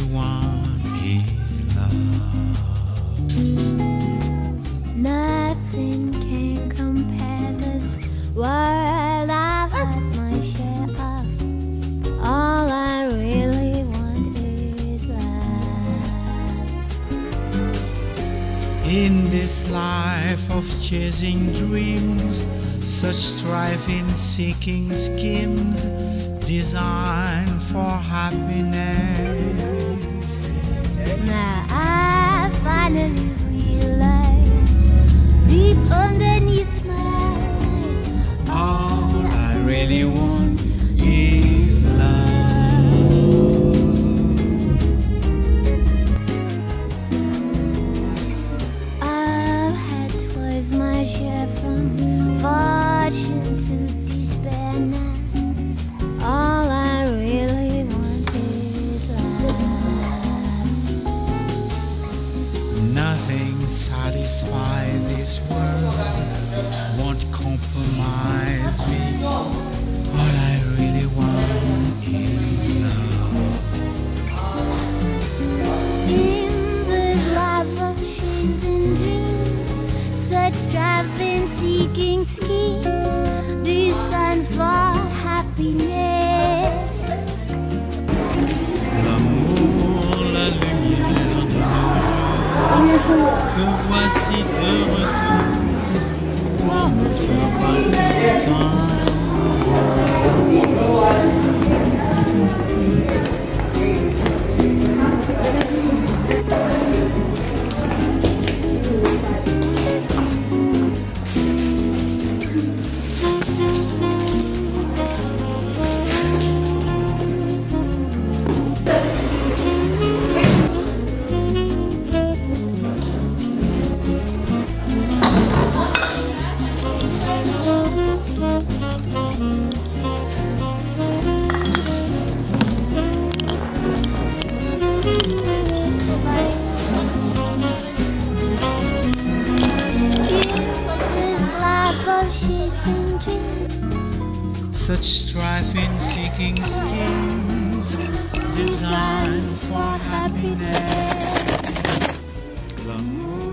want is love. Nothing can compare this world. I've had my share of. All I really want is love. In this life of chasing dreams, such striving, seeking schemes designed for happiness. Now I finally realized, deep underneath my eyes, all I really want is love. I've had twice my share from fortune to despair now. All I really want is love. Nothing satisfies this world, won't compromise me. All I really want is love. In this life of shades and dreams, such striving, seeking schemes designed for happiness. L'amour, la lumière de nos jours, que voici de retour pour me faire content. Such striving, seeking schemes designed for happiness. L'amour.